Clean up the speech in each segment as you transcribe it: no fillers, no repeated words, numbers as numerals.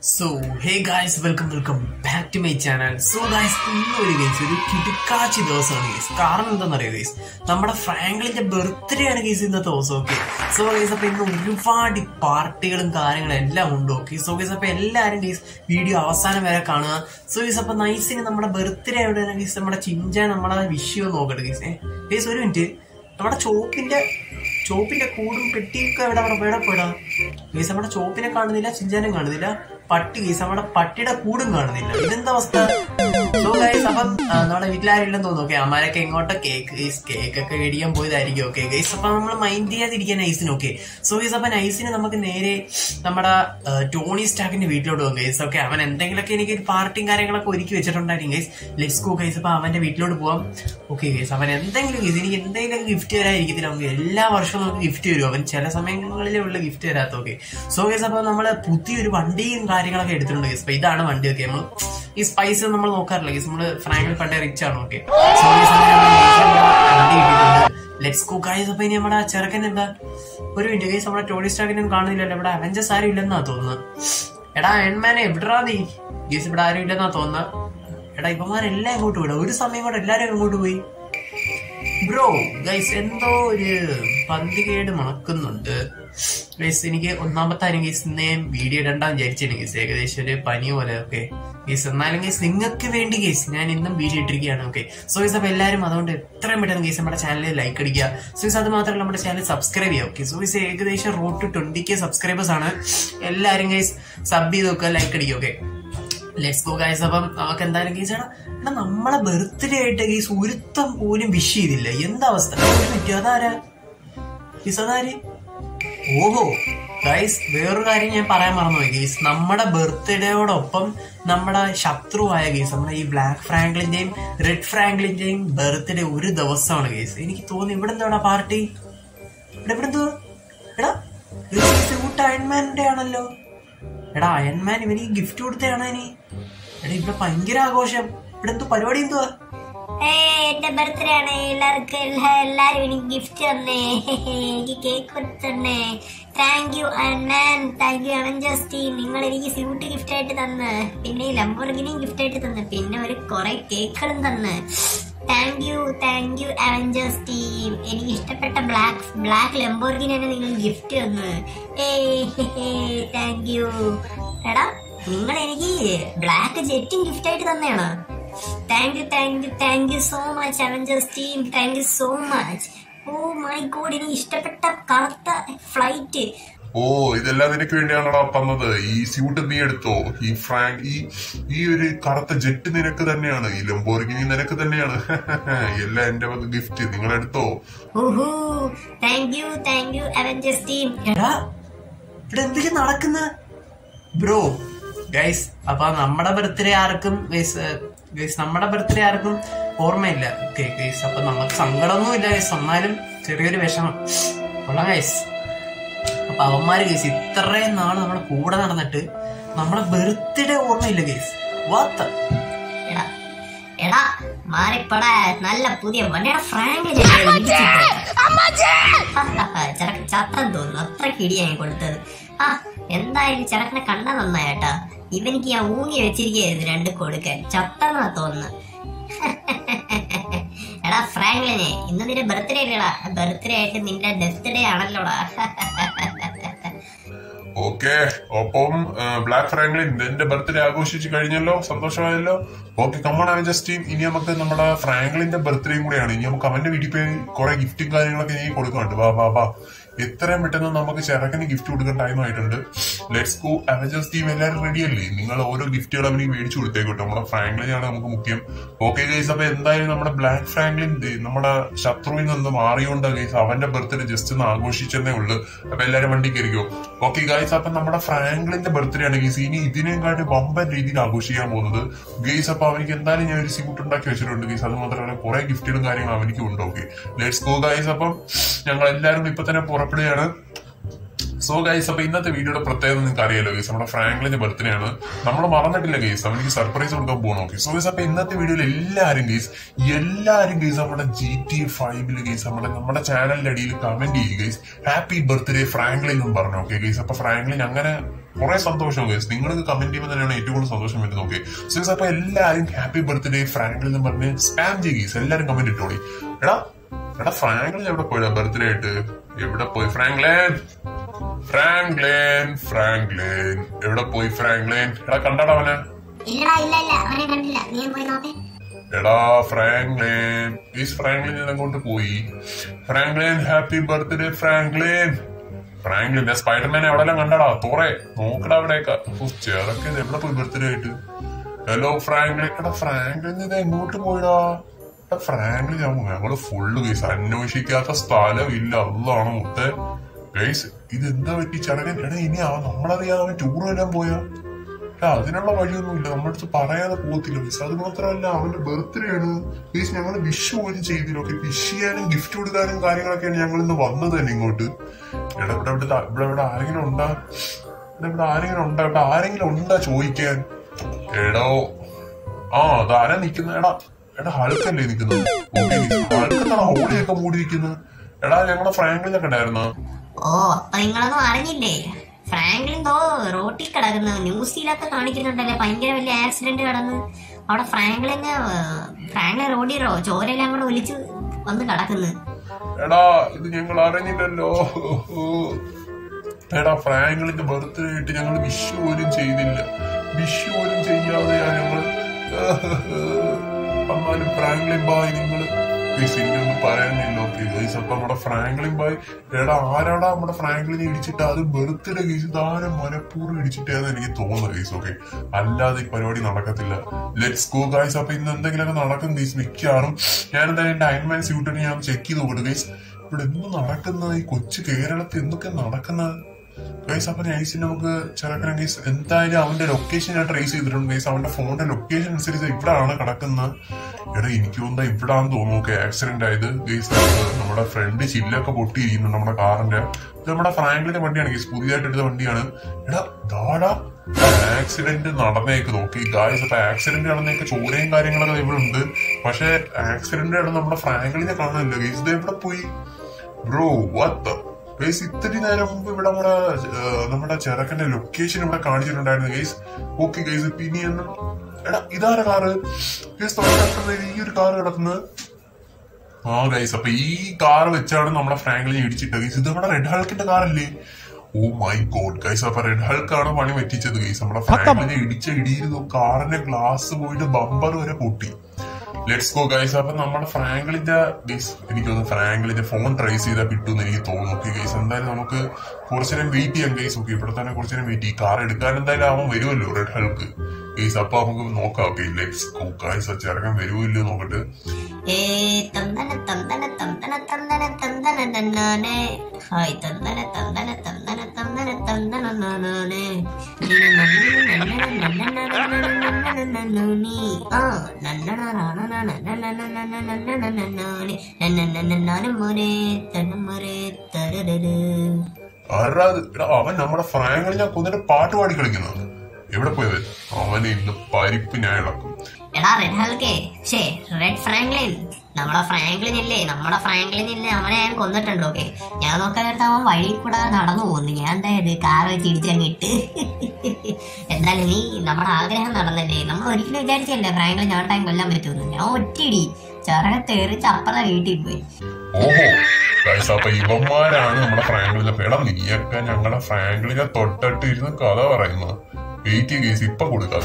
So hey guys, welcome back to my channel. So guys, ഒരു കിടുക്കാച്ചി ദിവസമാണ് guys. കാരണം എന്താണെന്നറിയോ ഗൈസ്, നമ്മുടെ ഫ്രാങ്ക്ലിന്റെ ബർത്ത്ഡേ ആണ് ഗൈസ് ഇന്നത്തെ ദിവസം. ഓക്കെ, സോ ഗൈസ് അപ്പൊ ഇന്ന് ഒരുപാട് പാർട്ടികളും കാര്യങ്ങളും എല്ലാം ഉണ്ട്. ഓക്കെ, സോ ഗൈസ് അപ്പൊ എല്ലാരും ഗൈസ് വീഡിയോ അവസാനം വരെ കാണുക. സോ ഗൈസ് അപ്പൊ നൈസിന് നമ്മുടെ ബർത്ത്ഡേ എവിടെയാണ് ഗൈസ്, നമ്മുടെ ചിഞ്ചാൻ നമ്മളെ വിഷയം നോക്കട്ടെ ഗൈസ്. ഗൈസ് ഒരു മിനിറ്റ്, നമ്മുടെ ചോപ്പിന്റെ കൂടും പെട്ടിയൊക്കെ എവിടെ പോയിടാ ഗൈസ്. നമ്മുടെ ചോപ്പിനെ കാണുന്നില്ല, ചിഞ്ചാനും കാണുന്നില്ല, പട്ടി ഗൈസ് നമ്മുടെ പട്ടിയുടെ കൂടും കാണുന്നില്ല. ഇതെന്താ അവസ്ഥ? സോ ഗൈസ് അപ്പം നമ്മുടെ വീട്ടിലാരും ഇല്ലെന്ന് തോന്നുന്നു. ഓക്കെ, അമ്മാരൊക്കെ എങ്ങോട്ടോ കേക്കൊക്കെ മേടിക്കാൻ പോയതായിരിക്കും. ഓക്കെ ഗൈസ്, അപ്പൊ നമ്മൾ മൈൻഡ് ചെയ്യാതിരിക്കാൻ നൈസിന്. ഓക്കെ, സോ ഗൈസ് അപ്പൊ നൈസിന് നമുക്ക് നേരെ നമ്മുടെ ടോണി സ്റ്റാക്കിന്റെ വീട്ടിലോട്ട് പോകും ഗൈസ്. ഓക്കെ, അവൻ എന്തെങ്കിലുമൊക്കെ എനിക്ക് ഒരു പാർട്ടിയും കാര്യങ്ങളൊക്കെ ഒരുക്കി വെച്ചിട്ടുണ്ടായിരിക്കും ഗൈസ്. Let's go guys. അപ്പൊ അവന്റെ വീട്ടിലോട്ട് പോവാം. ഓക്കെ ഗൈസ്, അവൻ എന്തെങ്കിലും ഗൈസ് എനിക്ക് എന്തെങ്കിലും ഗിഫ്റ്റ് തരാതിരിക്കത്തില്ല. നമുക്ക് എല്ലാ വർഷവും നമുക്ക് ഗിഫ്റ്റ് തരും. അവൻ ചില സമയങ്ങളിലേ ഉള്ള ഗിഫ്റ്റ് തരാത്ത. ഓക്കെ, സോ ഗൈസ് അപ്പൊ നമ്മള് പുതിയൊരു വണ്ടിയും കാര്യങ്ങളൊക്കെ എടുത്തിട്ടുണ്ട് ഗൈസ്. അപ്പൊ ഇതാണ് വണ്ടി. ഓക്കെ, നമ്മൾ ഈ സ്പൈസ് നമ്മൾ നോക്കാറില്ല ഗൈസ്, നമ്മള് ഫ്രാങ്കിൽ പണ്ടേ റിച്ച് ആണ്. ഓക്കെ, സോ ഗൈസ് വണ്ടി കിട്ടിയിട്ടുണ്ട്. ലെറ്റ്സ് ഗോ ഗൈസ്. അപ്പൊ ഇനി നമ്മുടെ ചെറുക്കൻ എന്താ, ഒരു മിനിറ്റ് ഗൈസ്, നമ്മുടെ ടോണി സ്റ്റാക്കിനും കാണുന്നില്ലല്ലോ. ഇവിടെ അവഞ്ചേഴ്സ് ആരും ഇല്ലെന്നാ തോന്നുന്നത്. എടാ അയൺമാനെ എവിടാ നീ ഗൈസ്? ഇവിടെ ആരും ഇല്ലെന്നാ തോന്നുന്നത്. എടാ ഇവന്മാരെല്ലാം എങ്ങോട്ട് വിടാം, ഒരു സമയം കൊണ്ട് എല്ലാരും എങ്ങോട്ട് പോയി ബ്രോ? ഗൈസ് എന്തോ ഒരു പന്തികേട് മണക്കുന്നുണ്ട് ഗൈസ്. എനിക്ക് ഒന്നാമത്തെ ആരും ഗൈസ് ഇന്നേ വീഡിയോ ഇടണ്ടാന്ന് വിചാരിച്ചിട്ടുണ്ട് ഗൈസ്, ഏകദേശം ഒരു പനി പോലെ. ഓക്കെ ഗൈസ്, എന്നാലും ഗൈസ് നിങ്ങൾക്ക് വേണ്ടി ഗൈസ് ഞാൻ ഇന്നും വീഡിയോ ഇട്ടിരിക്കുകയാണ്. ഓക്കെ, സോ ഗൈസ് അപ്പൊ എല്ലാവരും അതുകൊണ്ട് എത്രയും പെട്ടെന്ന് ഗൈസ് നമ്മുടെ ചാനലിൽ ലൈക്ക് അടിക്കുക. സോ ഗൈസ് അത് മാത്രമല്ല നമ്മുടെ ചാനൽ സബ്സ്ക്രൈബ് ചെയ്യുക. ഓക്കെ, സോ ഗൈസ് ഏകദേശം റോഡ് ടു 20K സബ്സ്ക്രൈബേഴ്സ് ആണ്. എല്ലാവരും ഗൈസ് സബ് ചെയ്ത് നോക്കുക, ലൈക്ക് അടിക്കുക. Okay, let's go guys. അപ്പം നമുക്ക് എന്തായാലും ഗൈസ് എടാ നമ്മളെ ബർത്ത്ഡേ ആയിട്ട് ഗൈസ് ഒരുത്തം പോലും വിഷ് ചെയ്തില്ല. എന്താ അവസ്ഥ? അതാരാ ഗൈസ്? അതാര്? ഓഹോ ഗൈസ്, വേറൊരു കാര്യം ഞാൻ പറയാൻ മറന്നുപോയി ഗൈസ്. നമ്മുടെ ബർത്ത്ഡേയോടൊപ്പം നമ്മുടെ ശത്രുവായ ഗൈസ്, നമ്മുടെ ഈ ബ്ലാക്ക് ഫ്രാങ്ക്ലിന്റെയും റെഡ് ഫ്രാങ്ക്ലിന്റെയും ബർത്ത്ഡേ ഒരു ദിവസമാണ് ഗൈസ്. എനിക്ക് തോന്നുന്നു ഇവിടെ എന്താ പാർട്ടി, ഇവിടെ എന്തോ എടാ ഫ്രൂട്ട് അയൺമാന്റെ ആണല്ലോ. എടാ അയൺമാൻ ഇവന് ഗിഫ്റ്റ് കൊടുത്തതാണ് ഇനി. എടാ ഇവിടെ ഭയങ്കര ആഘോഷം. ഇവിടെ എന്തോ പരിപാടി എന്തുവാ? എന്റെ ബർത്ത്ഡേ ആണ്, എല്ലാരും എനിക്ക് ഗിഫ്റ്റ് തന്നേ, എനിക്ക് കേക്ക് തന്നേ. Thank you Iron Man, thank you Avengers team. നിങ്ങൾ എനിക്ക് സ്യൂട്ട് ഗിഫ്റ്റ് ആയിട്ട് തന്ന്, പിന്നെ ഈ ലംബോർഗിനിയും ഗിഫ്റ്റ് ആയിട്ട് തന്ന്, പിന്നെ ഒരു കുറെ കേക്കുകളും തന്ന്. Thank you Avengers team. എനിക്ക് ഇഷ്ടപ്പെട്ട ബ്ലാക്ക് ലംബോർഗിനിയാണ് നിങ്ങൾ ഗിഫ്റ്റ് തന്ന്. Thank you. എടാ നിങ്ങൾ എനിക്ക് ബ്ലാക്ക് ജെറ്റും ഗിഫ്റ്റ് ആയിട്ട് തന്നെയാണോ? Thank you so much Avengers team, thank you so much. Oh my god, എനിക്ക് ഇഷ്ടപ്പെട്ട കറുത്ത ഫ്ലൈറ്റ്. ഓ, ഇതെല്ലാം നിനക്ക് വേണ്ടിയാണോ തന്നത്? ഈ സ്യൂട്ട് നീ എടുത്തോ? ഈ ഒരു കറുത്ത ജെറ്റ് നിനക്ക് തന്നെയാണ്, ഈ ലംബോർഗിനി നിനക്ക് തന്നെയാണ്. എല്ലാം എന്റെ വക ഗിഫ്റ്റ്, നിങ്ങൾ എടുത്തോ? ഓഹോ, താങ്ക് യു അവഞ്ചേഴ്സ് ടീം. എടാ ഇവിടെ എന്തൊക്കെ നടക്കുന്ന ബ്രോ? ഗൈസ് അപ്പൊ നമ്മുടെ ബർത്ത്ഡേ ആർക്കും ഓർമ്മയില്ല. ഓക്കെ ഗൈസ്, അപ്പൊ നമുക്ക് സങ്കടമൊന്നും ഇല്ല ഗൈസ്, എന്നാലും ചെറിയൊരു വിഷമം കൊള്ളാം ഗൈസ്. അപ്പൊ അവന്മാര് ഗൈസ് ഇത്രയും നാള് നമ്മുടെ കൂടെ നടന്നിട്ട് നമ്മളെ ബർത്ത്ഡേ ഓർമ്മയില്ല ഗൈസ്. വാത്ത എടാ മാറിപ്പട, നല്ല പുതിയ വണ്ടിയുടെ ഫ്രാങ്ക് ചത്രം തോന്നുന്നു, അത്രയ്ക്ക് ഇടിയായി കൊടുത്തത്. എന്തായാലും ചെറുക്കനെ കണ്ടാ നന്നായിട്ടാ. ഇവനിക്ക് ഞാൻ ഊങ്ങി വെച്ചിരിക്കുന്നു രണ്ട് കൊടുക്കാൻ, ചത്തെന്നാ തോന്നുന്നു. എടാ ഫ്രാങ്ക്ലിനെ, ഇന്ന് നിന്റെ ബർത്ത്ഡേ അല്ലേടാ? ബർത്ത്ഡേ ആയിട്ട് നിന്റെ ഡെത്ത് ഡേ ആണല്ലോടാ. ഓക്കെ, ഒപ്പം ബ്ലാക്ക് ഫ്രാങ്ക്ലിൻ എന്റെ ബർത്ത്ഡേ ആഘോഷിച്ച് കഴിഞ്ഞല്ലോ, സന്തോഷമായല്ലോ. Okay, come on Avengers team. ഇനി നമുക്ക് നമ്മുടെ ഫ്രാങ്ക്ലിന്റെ ബർത്ത്ഡേയും കൂടെയാണ്. ഇനി നമുക്ക് അവന്റെ വീട്ടിൽ പോയി കുറെ ഗിഫ്റ്റും കാര്യങ്ങളൊക്കെ ഇനി കൊടുക്കുന്നുണ്ട്. വാ എത്രയും പെട്ടെന്ന് നമുക്ക് ചെറുക്കന് ഗിഫ്റ്റ് കൊടുക്കാൻ ടൈം ആയിട്ടുണ്ട്. Let's go Avengers team. എല്ലാവരും റെഡി അല്ലേ? നിങ്ങൾ ഓരോ ഗിഫ്റ്റുകൾ അവന് മേടിച്ചു കൊടുത്തേക്കോട്ടെ. നമ്മുടെ ഫ്രാങ്ക്ലിനാണ് നമുക്ക് മുഖ്യം. ഓക്കെ ഗൈസ്, അപ്പൊ എന്തായാലും നമ്മുടെ ബ്ലാക്ക് ഫ്രാങ്ക്ലിൻ നമ്മുടെ ശത്രുവിൽ നിന്ന് മാറിയോണ്ട് ഗൈസ് അവന്റെ ബർത്ത്ഡേ ജസ്റ്റ് ഒന്ന് ആഘോഷിച്ചെന്നേ ഉള്ളു. അപ്പൊ എല്ലാരും വണ്ടി കയറിക്കോ. ഓക്കെ ഗൈസ്, അപ്പൊ നമ്മുടെ ഫ്രാങ്ക്ലിന്റെ ബർത്ത്ഡേ ആണ് ഗൈസ് ഇനി ഇതിനെക്കാട്ടി വമ്പൻ രീതിയിൽ ആഘോഷിക്കാൻ പോകുന്നത് ഗൈസ്. അപ്പൊ അവനിക്ക് എന്തായാലും ഞാൻ ഒരു സ്യൂട്ട് ഉണ്ടാക്കി വെച്ചിട്ടുണ്ട് ഗൈസ്. അത് മാത്രമല്ല കുറെ ഗിഫ്റ്റുകളും കാര്യങ്ങളും അവനിക്കും ഉണ്ട്. Okay, let's go guys. അപ്പം ഞങ്ങൾ എല്ലാവരും ഇപ്പൊ തന്നെ പുറപ്പെടുകയാണ്. സോ ഗൈസ്, അപ്പൊ ഇന്നത്തെ വീഡിയോയുടെ പ്രത്യേകത നിങ്ങൾക്ക് അറിയാലോ ഗൈസ്, നമ്മുടെ ഫ്രാങ്ക്ലിന്റെ ബർത്ത്ഡേ ആണ്. നമ്മൾ മറന്നിട്ടില്ല ഗൈസ്, അവനിക്ക് സർപ്രൈസ് കൊടുക്കാൻ പോകണം. ഓക്കെ, സോ ഗൈസ് അപ്പൊ ഇന്നത്തെ വീഡിയോയിൽ എല്ലാരും ഗൈസ് നമ്മുടെ GTA 5 ഗൈസ് നമ്മുടെ ചാനലിന്റെ അടിയിൽ കമന്റ് ചെയ്യുക ഗൈസ്, ഹാപ്പി ബർത്ത്ഡേ ഫ്രാങ്ക്ലിൻ എന്ന് പറഞ്ഞു. ഓക്കെ ഗൈസ്, അപ്പൊ ഫ്രാങ്ക്ലിൻ അങ്ങനെ കുറെ സന്തോഷം ഗൈസ്. നിങ്ങൾക്ക് കമന്റ് ചെയ്യുമ്പോൾ തന്നെയാണ് ഏറ്റവും കൂടുതൽ സന്തോഷം വരുന്നത്. ഓക്കെ സോ അപ്പൊ എല്ലാരും ഹാപ്പി ബർത്ത്ഡേ ഫ്രാങ്ക്ലിൻ എന്ന് പറഞ്ഞ് സ്പാം ചെയ്യും. എല്ലാരും കമന്റ് ഇട്ടോളി. എടാ ഫ്രാങ്ക്ലിൻ എവിടെ പോയടാ ബർത്ത്ഡേ ആയിട്ട്? എവിടെ പോയി ഫ്രാങ്ക്ലിൻ? എവിടെ പോയി ഫ്രാങ്ക്ലിൻ? എടാ കണ്ടാടാ അവനെ? എടാ ഫ്രാങ്ക്ലിൻ അങ്ങോട്ട് പോയി. Franklin happy birthday Franklin. ഞാൻ സ്പൈഡർമാനെ എവിടെല്ലാം കണ്ടടാ? തോറെ നോക്കടാ അവിടെയൊക്കെ. ചെറുക്കെ എവിടെ പോയി ബർത്ത്ഡേ ആയിട്ട്? Hello Franklin. എടാ ഫ്രാങ്ക്ലിൻ ഇത് എങ്ങോട്ട് പോയിടാ? ഫ്രാങ്ക്ലിൻ ഞങ്ങള് ഫുള്ള് ഗൈസ് അന്വേഷിക്കാത്ത സ്ഥലമില്ല. അതാണ് മുത്തേ ഗൈസ്. ഇത് എന്താ പറ്റി ചടങ്ങൻ? എടാ ഇനി നമ്മളറിയാതെ അവൻ ടൂർ വരാൻ പോയാ? അതിനുള്ള വഴിയൊന്നുമില്ല, നമ്മുടെ അടുത്ത് പറയാതെ പോകത്തില്ല ഗൈസ്. അത് മാത്രമല്ല അവന്റെ ബർത്ത്ഡേ ആണ് ഗൈസ്. ഞങ്ങള് വിഷ് പോലും ചെയ്തില്ല. ഓക്കെ വിഷ് ചെയ്യാനും ഗിഫ്റ്റ് കൊടുക്കാനും കാര്യങ്ങളൊക്കെയാണ് ഞങ്ങൾ ഇന്ന് വന്നത് തന്നെ ഇങ്ങോട്ട്. ഇവിടെ ആരെങ്കിലും ഉണ്ടാ? ഇവിടെ ആരെങ്കിലും ഉണ്ടാ ചോദിക്കാൻ? എടോ അതാരാ നിക്കുന്നത്? എടാ ഹൾക്കല്ലേ നിക്കുന്നത്? ഹൾക്കെന്താണ് ഹോളിയൊക്കെ മൂടിയിരിക്കുന്നത്? എടാ ഞങ്ങളുടെ ഫ്രാങ്ക്ലിനൊക്കെ ഉണ്ടായിരുന്ന? അപ്പൊ നിങ്ങളൊന്നും അറിഞ്ഞില്ലേ? ഫ്രാങ്ക്ലിൻ റോട്ടിൽ കിടക്കുന്നു. ന്യൂസിലൊക്കെ കാണിക്കുന്നുണ്ടല്ലേ, ഭയങ്കര വലിയ ആക്സിഡന്റ് കിടന്ന്. അവിടെ ഫ്രാങ്ക്ലിൻ റോഡിൽ ചോരെല്ലാം കൂടെ ഒലിച്ച് വന്ന് കിടക്കുന്നു. എടാ ഇത് ഞങ്ങൾ അറിഞ്ഞില്ലല്ലോ. എടാ ഫ്രാങ്ക്ലിന്റെ ബർത്ത്ഡേ ആയിട്ട് ഞങ്ങൾ വിഷ് പോലും ചെയ്തില്ല. വിഷ് പോലും ചെയ്യാതെയാ ഞങ്ങള്. എന്നാലും ഫ്രാങ്ക്ലിൻ ബായ് നിങ്ങള് എനിക്കൊന്നും പറയാനില്ല. ഓക്കെ ഗൈസ് അപ്പൊ നമ്മുടെ ഫ്രാങ്ക്ലിൻ ബായ് ആരാടാ നമ്മുടെ ഫ്രാങ്ക്ലിനെ ഇടിച്ചിട്ട്? അത് ബർത്ത്ഡേ ഗൈസ്. ഇതാരും മനഃപൂർവ്വം ഇടിച്ചിട്ടാന്ന് എനിക്ക് തോന്നുന്നത് ഗൈസ്. ഓക്കെ അല്ലാതെ ഈ പരിപാടി നടക്കത്തില്ല. Let's go guys. അപ്പൊ ഇന്ന് എന്തെങ്കിലുമൊക്കെ നടക്കും ഗൈസ് മിക്കവാറും. ഞാൻ എന്തായാലും എന്റെ അയൺമാൻ സ്യൂട്ടിന് ഞാൻ ചെക്ക് ചെയ്ത് നോക്കട്ടെ ഗൈസ്. ഇവിടെ എന്ത് നടക്കുന്നത്? ഈ കൊച്ചു കേരളത്തിൽ എന്തൊക്കെ നടക്കുന്നത് ഗൈസ്? അപ്പൊ നൈസിന് നമുക്ക് ചെറുക്കണം ഗൈസ്. എന്തായാലും അവന്റെ ലൊക്കേഷൻ ഞാൻ ട്രേസ് ചെയ്തിട്ടുണ്ട് ഗൈസ്. അവന്റെ ഫോണിന്റെ ലൊക്കേഷൻ അനുസരിച്ച് ഇവിടാണ് കിടക്കുന്നത്. എനിക്ക് തോന്നുന്നത് ഇവിടാന്ന് തോന്നുന്നു. ഓക്കെ ആക്സിഡന്റ് ആയത് ഗൈസ്. നമ്മുടെ ഫ്രണ്ട് ചില്ലൊക്കെ പൊട്ടിയിരിക്കുന്നുണ്ട് നമ്മുടെ കാറിന്റെ. ഇത് നമ്മുടെ ഫ്രാങ്ക്ലിന്റെ വണ്ടിയാണ് ഗൈസ്, പുതിയതായിട്ട് എടുത്ത വണ്ടിയാണ്. ആക്സിഡന്റ് നടന്നേക്ക് നോക്കി ഗൈസ്. അപ്പൊ ആക്സിഡന്റ് നടന്നേക്ക് ചോരയും കാര്യങ്ങളൊക്കെ ഇവിടെ ഉണ്ട്. പക്ഷെ ആക്സിഡന്റ് ആണ് നമ്മുടെ ഫ്രാങ്ക്ലിനെ കാണാനില്ല ഗൈസ്. ഇത് എവിടെ പോയി ബ്രോ? What guys? ഇത്തിരി നേരം മുമ്പ് ഇവിടെ നമ്മുടെ ചെറുക്കന്റെ ലൊക്കേഷൻ ഇവിടെ കാണിച്ചിട്ടുണ്ടായിരുന്നു ഗൈസ്. ഓക്കെ ഗൈസ് പിന്നെയൊന്നും. ഇതാരെ കാറ് ഗൈസ്? ഈ ഒരു കാറ് കിടക്കുന്നത്. ഗൈസ് അപ്പൊ ഈ കാർ വെച്ചാണ് നമ്മുടെ ഫ്രാങ്ക്ലിനെ ഇടിച്ചിട്ട് ഗൈസ്. ഇത് നമ്മുടെ റെഡ് ഹൾക്കിന്റെ കാറല്ലേ? Oh my god guys. അപ്പൊ റെഡ് ഹൾക്കാണ് പണി പറ്റിച്ചത് ഗൈസ്. നമ്മുടെ ഫ്രാങ്ക്ലിനെ ഇടിച്ച ഇടിയിൽ കാറിന്റെ ഗ്ലാസ് പോയിട്ട് ബമ്പർ വരെ പൊട്ടി. Let's go guys. അപ്പൊ നമ്മുടെ ഫ്രാങ്ക്ലിന്റെ ഗൈസ് എനിക്ക് തോന്നുന്നു ഫ്രാങ്ക്ലിന്റെ ഫോൺ ട്രേസ് ചെയ്താൽ കിട്ടുമെന്ന് എനിക്ക് തോന്നുന്നു. ഓക്കെ ഗൈസ് എന്തായാലും നമുക്ക് കുറച്ചു നേരം വെയിറ്റ് ചെയ്യാം ഗൈസ്. ഓക്കെ ഇവിടെ തന്നെ കുറച്ചു നേരം വെയിറ്റ് ചെയ്യും. കാർ എടുക്കാൻ എന്തായാലും അവൻ വരുമല്ലോ റെഡ് ഹൾക്ക് ഗൈസ്. അപ്പൊ നമുക്ക് നോക്കാം. Okay let's go guys. ചെറുക്കൻ വരുമല്ലോ നോക്കട്ടെ. അവൻ നമ്മുടെ ഫ്രാങ്ക്ലിനെ കൊന്നിട്ട് പാട്ട് പാടി കളിക്കുന്നത്. എവിടെ പോയത് അവനെ? ഇന്ന് പരിപ്പ് ഞാൻ ഇളക്കും. നമ്മുടെ ഫ്രാങ്ക്ലിൻ ഇല്ലേ അവനെ ഞാൻ കൊന്നിട്ടുണ്ട്. ഓക്കെ ഞാൻ നോക്കാൻ നേരത്തെ അവൻ വഴി കൂടെ നടന്നു പോകുന്നു. ഞാൻ എന്തായത് കാർ വെച്ച് ഇടിച്ചങ്ങിട്ട്. എന്തായാലും നീ നമ്മുടെ ആഗ്രഹം നടന്നല്ലേ. നമ്മൾ ഒരിക്കലും വിചാരിച്ചല്ലേ ഫ്രാങ്ക്ലിൻ ഞാൻ കൊല്ലാൻ പറ്റുമെന്ന്. ഞാൻ ഒറ്റയിടി ചെറുകത്തെറിച്ച് അപ്പുറത്തെ വീട്ടിൽ പോയി. ഓഹോ അപ്പൊ ഇവന്മാരാണ് നമ്മുടെ ഫ്രാങ്ക്ലിനെ. നീയൊക്കെ ഞങ്ങളുടെ ഫ്രാങ്ക്ലിനെ തൊട്ടിട്ട് ഇരുന്ന് കഥ പറയുന്നത്. വെയിറ്റ് ഗേസ് ഇപ്പൊ കൊടുക്കാതെ.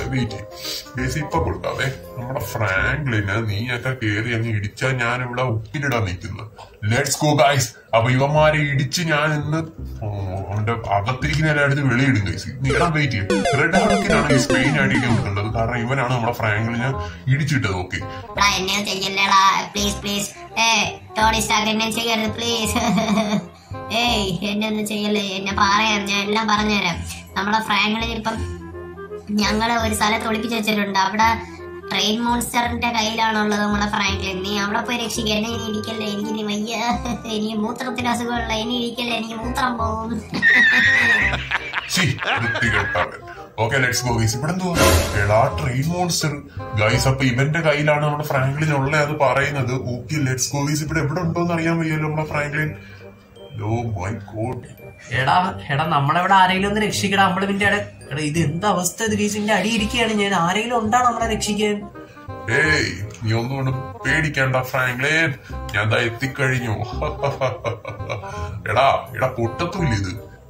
നമ്മുടെ ഫ്രാങ്ക്ലിന് നീയൊക്കെ കേറി അങ്ങ് ഇടിച്ചാൽ ഞാൻ ഇവിടെ ഉപ്പിലിടാൻ നിൽക്കുന്നത്. Let's go guys. അപ്പൊ ഇവന്മാരെ ഇടിച്ച് ഞാൻ ഇന്ന് അവന്റെ അകത്തിരിക്കുന്ന എല്ലായിടത്ത് വെളിയിടും ഗൈസ്. നീടാൻ വെയിറ്റ് ചെയ്യും. റെഡ് ഹൾക്കിനാണ് ഈ സ്പെയിൻ അടിക്കാൻ കൊടുക്കേണ്ടത്. കാരണം ഇവനാണ് നമ്മുടെ ഫ്രാങ്ക്ലിനെ ഇടിച്ചിട്ടത്. ഓക്കെ എന്നെ ഒന്നും ചെയ്യല്ലേ. എന്നെ പറയാം, ഞാൻ എല്ലാം പറഞ്ഞുതരാം. നമ്മുടെ ഫ്രാങ്ക്ലിൻ ഇപ്പം ഞങ്ങള് ഒരു സ്ഥലത്ത് ഒളിപ്പിച്ച് വെച്ചിട്ടുണ്ട്. അവിടെ ട്രെയിൻ മോൺസ്റ്ററിന്റെ കയ്യിലാണുള്ളത് നമ്മളെ ഫ്രാങ്ക്ലിൻ. നീ അവിടെ പോയി രക്ഷിക്കുക. എന്നെ ഇനി ഇരിക്കല്ലേ, എനിക്ക് ഇനി വയ്യ. എനിക്ക് മൂത്രത്തിന് അസുഖമുള്ള, ഇനി ഇരിക്കല്ലേ, എനിക്ക് മൂത്രം പോകും. Okay let's go guys. ഇവിടെ എടാ ട്രെയിൻ മോൺസ്റ്റർ ഗൈസ്. അപ്പൊ ഇവന്റെ കയ്യിലാണ് നമ്മുടെ ഫ്രാങ്ക്ലിൻ ഉള്ളത് അത് പറയുന്നത്. Okay let's go guys. ഇവിടെ എവിടെ ഉണ്ടോന്ന് അറിയാൻ വയ്യല്ലോ നമ്മുടെ ഫ്രാങ്ക്ലിൻ. Oh my God. എടാ നമ്മളെവിടെ ആരെങ്കിലും ഒന്ന് രക്ഷിക്കടാ. നമ്മള് പിന്നെ എടാ ഇത് എന്താ അവസ്ഥ? ഇത് ഗൈസിന്റെ അടി ഇരിക്കുകയാണ് ഞാൻ. ആരെങ്കിലും ഉണ്ടാ നമ്മളെ രക്ഷിക്കാൻ? ഏയ് നീ ഒന്നുകൊണ്ട് പേടിക്കണ്ട ഫ്രാങ്ക്ലിൻ, ഞാൻ ദാ എത്തിക്കഴിഞ്ഞു. എടാ പൊട്ടത്തുമില്ല ഇത്.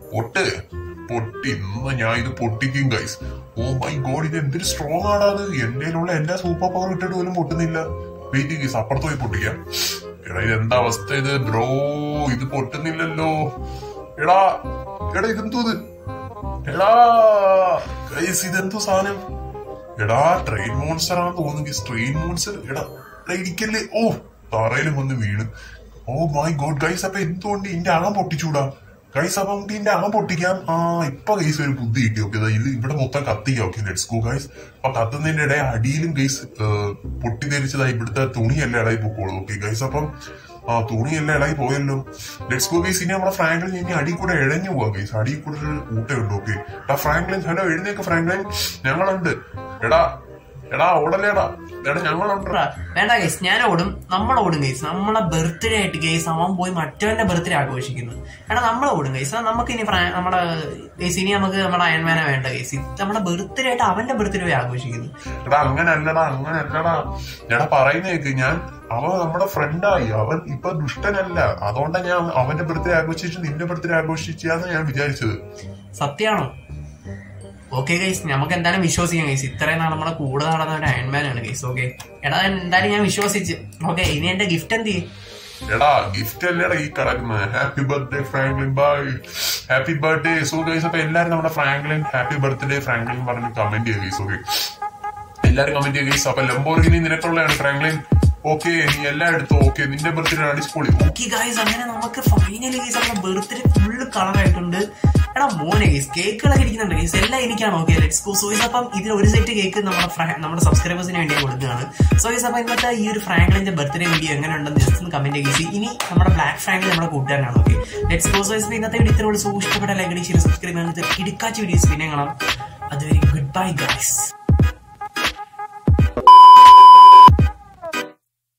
പൊട്ടി ഇന്ന് ഞാൻ ഇത് പൊട്ടിക്കും ഗൈസ്. ഓ മൈ ഗോഡ്, ഇത് എന്തൊരു സ്ട്രോങ് ആടാ അത്. എന്റെ എല്ലാ സൂപ്പർ പവർ ഇട്ടിട്ട് പോലും പൊട്ടുന്നില്ല. വെയിറ്റ് ഗൈസ്, അപ്പുറത്ത് പോയി പൊട്ടിക്കാം. എടാ ഇതെന്താ അവസ്ഥ ഇത് ബ്രോ? ഇത് പൊട്ടുന്നില്ലല്ലോ. എടാ ഇതെന്തോ ഇത്? എടാ ഗൈസ് ഇതെന്തോ സാധനം? എടാ ട്രെയിൻ മോൺസ്റ്റർ ആണെന്ന് തോന്നുന്നു. Train monster. എടാ ഇരിക്കല്ലേ. ഓ തറയിലും വന്ന് വീണ്. ഓ മൈ ഗോഡ് ഗൈസ്, അപ്പൊ എന്തുകൊണ്ട് ഇതിന്റെ അകം പൊട്ടിച്ചൂടാ ഗൈസ്? അപ്പൊ നമുക്ക് ഇതിന്റെ അകം പൊട്ടിക്കാം. ഇപ്പൊ ഗൈസ് ഒരു ബുദ്ധി കിട്ടി. ഓക്കെ, ഇവിടെ മൊത്തം കത്തിക്കാം. Okay let's go guys. അപ്പൊ കത്തുന്നതിന്റെ ഇടയിൽ അടിയിലും ഗൈസ് പൊട്ടിത്തെറിച്ചതായി ഇവിടുത്തെ തുണിയെല്ലാം ഇടയിൽ പോക്കോളൂ. ഓക്കെ ഗൈസ്, അപ്പം തുണിയെല്ലാം ഇളകി പോയല്ലോ. Let's go guys. ഇനി നമ്മുടെ ഫ്രാങ്ക്ലിൻ ഇനി അടി കൂടെ ഇഴഞ്ഞു പോവാം ഗൈസ്. അടി കൂടെ ഒരു ഊട്ടയുണ്ട്. ഓക്കെ ഫ്രാങ്ക്ലിൻ, ഹലോ എഴുന്നേക്ക് ഫ്രാങ്ക്ലിൻ, ഞങ്ങളുണ്ട്. എടാ ഓടലേടാ. ഞങ്ങളുണ്ട്. വേണ്ട ഗൈസ്, ഞാൻ ഓടും. നമ്മളോടും ഗൈസ്. നമ്മളെ ബർത്ത്ഡേ ആയിട്ട് ഗൈസ് അവൻ പോയി മറ്റവന്റെ ബർത്ത്ഡേ ആഘോഷിക്കുന്നു. നമ്മളോടും ഗൈസ്. നമുക്ക് ഇനി നമ്മുടെ ഗൈസ് ഇനി നമുക്ക് നമ്മുടെ അയൺമാനെ വേണ്ട ഗൈസ്. നമ്മുടെ ബർത്ത്ഡേ ആയിട്ട് അവന്റെ ബർത്ത്ഡേ ആഘോഷിക്കുന്നു. എടാ അങ്ങനല്ലടാ. എടാ പറയുന്നേക്ക്, അവൻ നമ്മുടെ ഫ്രണ്ടായി. അവൻ ഇപ്പൊ ദുഷ്ടനല്ല. അതുകൊണ്ടാ ഞാൻ അവന്റെ ബർത്ത്ഡേ ആഘോഷിച്ച് നിന്റെ ബർത്ത്ഡേ ആഘോഷിച്ചാന്ന് ഞാൻ വിചാരിച്ചത്. സത്യമാണോ? ഓക്കെ ഗൈസ്, നമുക്ക് എന്തായാലും വിശ്വസിക്കാം ഗൈസ്. ഇത്രയും നാൾ നമ്മളെ കൂടെ നടന്ന ഒരു അയൺമാനാണ് ഗൈസ്. ഓക്കെ എന്തായാലും ഞാൻ വിശ്വസിച്ച്. ഓക്കെ ഇനി എന്റെ ഗിഫ്റ്റ് എന്ത് ചെയ്യും? എടാ ഗിഫ്റ്റ് അല്ലേടാ ഈ കിടക്കുന്നത്. Happy birthday Franklin, bye. Happy birthday. So guys, അപ്പൊ എല്ലാരും നമ്മുടെ ഫ്രാങ്ക്ലിൻ ഹാപ്പി ബർത്ത്ഡേ ഫ്രാങ്ക്ലിൻ പറഞ്ഞ് കമന്റ് ചെയ്യുക ഗൈസ്. ഓക്കെ എല്ലാരും കമന്റ് ചെയ്യുക ഗൈസ്. അപ്പൊ ലംബോർഗിനി നിനക്കുള്ളതാണ് ഫ്രാങ്ക്ലിൻ. ഓക്കെ നീ എല്ലാം എടുത്തു. ഓക്കെ നിന്റെ ബർത്ത്ഡേ അടിച്ചുപൊളി. ഓക്കെ ഗൈസ്, അങ്ങനെ നമുക്ക് ഫൈനലി ഗൈസ് നമ്മുടെ ബർത്ത്ഡേ ഫുള്ള് കളറായിട്ടുണ്ട്. എടാ മോനെ ഗൈസ്, കേക്കുകളൊക്കെ ഇരിക്കുന്നുണ്ട് ഗൈസ്. എല്ലാം എനിക്കാണ്. Okay let's go. So guys, അപ്പം ഇതിൽ ഒരു സെറ്റ് കേക്ക് നമ്മുടെ സബ്സ്ക്രൈബേഴ്സിന് വേണ്ടി കൊടുക്കുകയാണ്. സോ ഗൈസ്, അപ്പൊ ഇന്നത്തെ ഈ ഒരു ഫ്രാങ്ക്ലിന്റെ ബർത്ത്ഡേ വീഡിയോ എങ്ങനെ ഉണ്ടെന്ന് ജസ്റ്റ് ഒന്ന് കമന്റ് ചെയ്യുക. ഇനി നമ്മുടെ ബ്ലാക്ക് ഫ്രാങ്ക്ലിൻ നമ്മുടെ കൂട്ടുകാരനാണ്. Okay let's go. So guys, ഇന്നത്തെ വീഡിയോ ഇത്രയുള്ളൂ. സോ ഇഷ്ടപ്പെട്ട ലൈക്ക് അടിച്ച് സബ്സ്ക്രൈബ് ചെയ്യാൻ ഇടുക്കാച്ച വീഡിയോസ് പിന്നെ കാണാം. അതുവരെ ഗുഡ് ബൈ ഗൈസ്.